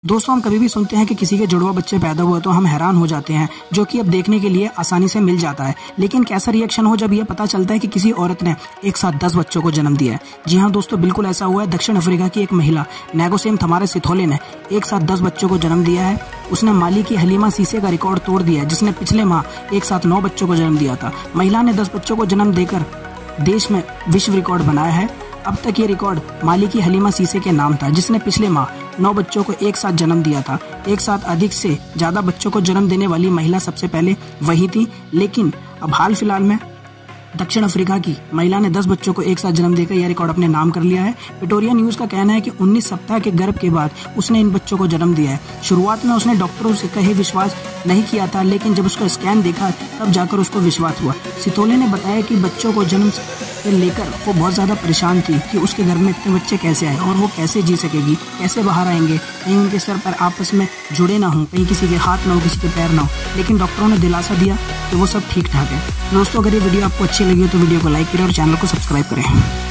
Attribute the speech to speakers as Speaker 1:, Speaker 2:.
Speaker 1: दोस्तों, हम कभी भी सुनते हैं कि किसी के जुड़वा बच्चे पैदा हुए तो हम हैरान हो जाते हैं, जो कि अब देखने के लिए आसानी से मिल जाता है। लेकिन कैसा रिएक्शन हो जब यह पता चलता है कि किसी औरत ने एक साथ 10 बच्चों को जन्म दिया है। जी हाँ दोस्तों, बिल्कुल ऐसा हुआ है। दक्षिण अफ्रीका की एक महिला नेगोसेम थमारे सिथोले ने एक साथ 10 बच्चों को जन्म दिया है। उसने माली की हलीमा सीसे का रिकॉर्ड तोड़ दिया है, जिसने पिछले माह एक साथ 9 बच्चों को जन्म दिया था। महिला ने 10 बच्चों को जन्म देकर देश में विश्व रिकॉर्ड बनाया है। अब तक ये रिकॉर्ड माली की हलीमा सीसे के नाम था, जिसने पिछले माह 9 बच्चों को एक साथ जन्म दिया था। एक साथ अधिक से ज्यादा बच्चों को जन्म देने वाली महिला सबसे पहले वही थी। लेकिन अब हाल फिलहाल में दक्षिण अफ्रीका की महिला ने 10 बच्चों को एक साथ जन्म देकर यह रिकॉर्ड अपने नाम कर लिया है। पिटोरिया न्यूज का कहना है कि 19 सप्ताह के गर्भ के बाद उसने इन बच्चों को जन्म दिया है। शुरुआत में उसने डॉक्टरों से कहे विश्वास नहीं किया था, लेकिन जब उसका स्कैन देखा तब जाकर उसको विश्वास हुआ। सिथोले ने बताया कि बच्चों को जन्म से लेकर वो बहुत ज्यादा परेशान थी कि उसके घर में इतने बच्चे कैसे आए और वो कैसे जी सकेगी, कैसे बाहर आएंगे, कहीं उनके सर पर आपस में जुड़े ना हो, कहीं किसी के हाथ ना हो, किसी के पैर ना हो। लेकिन डॉक्टरों ने दिलासा दिया कि वो सब ठीक ठाक है। दोस्तों, अगर ये वीडियो आपको अच्छी लगी हो तो वीडियो को लाइक करें और चैनल को सब्सक्राइब करें।